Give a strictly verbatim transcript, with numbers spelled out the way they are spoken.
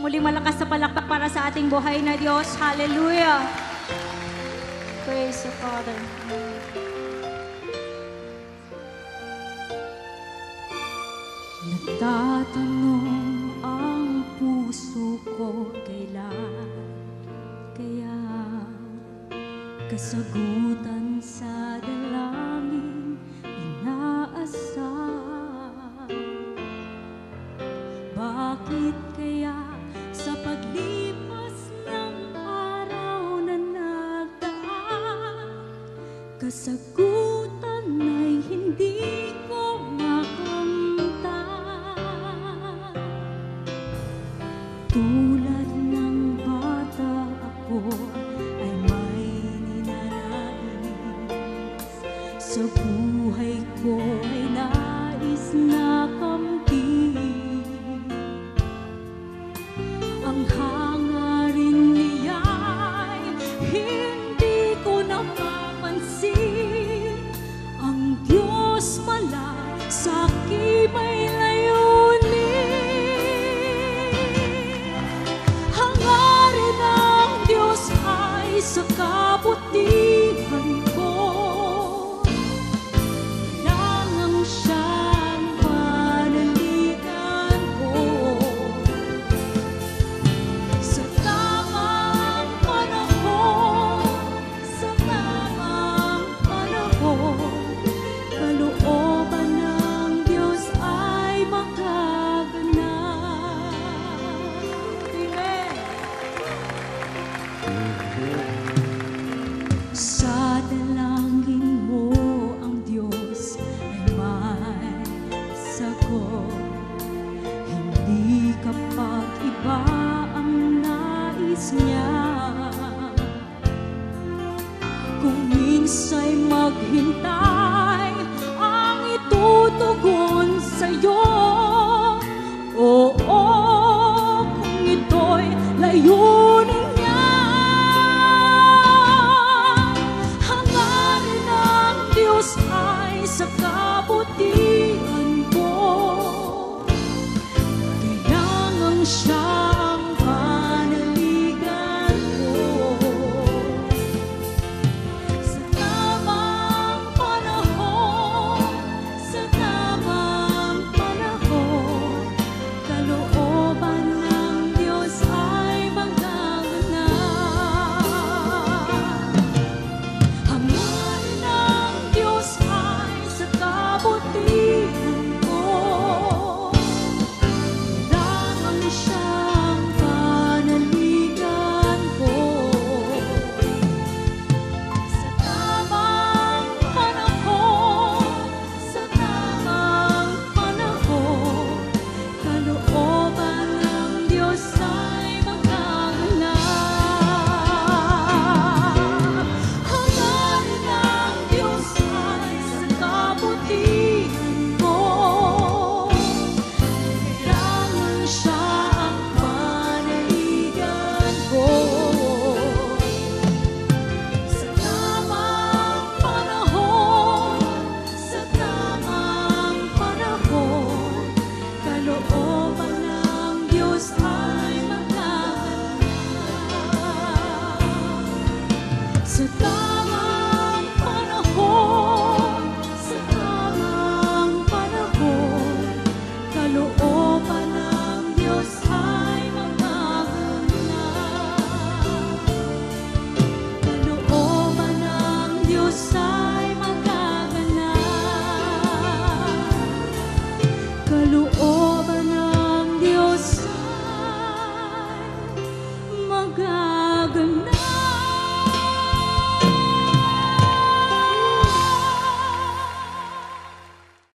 Muling malakas na palakpak para sa ating buhay na Diyos. Hallelujah! Praise the Father. Nagtatanong ang puso ko kailan kaya kasagutan sa dalangin inaasam. Bakit kaya sa paglipas ng araw na nagdaan, kasagutan ay hindi ko makamta? Tulad ng bata ako ay may ninanais, sa buhay ko ay nais na kamtin. Ang hangarin niya'y hindi ko napapansin. Ang Diyos pala sa'kin may layunin. Hangarin ng Diyos ay sa kabutihan ko, kailangan siyang panaligan ko. Sa tamang panahon, sa tamang panahon, kalooban ng Diyos ay makaganap. Amen. Sa dalangin mo ang Diyos ay may sagot. Hindi kapag iba ang nais niya. Kung minsa'y maghintay ang itutugon sa'yo, oo, kung ito'y layunin niya. Hangarin ng Diyos ay sa kabutihan ko, kailangan siya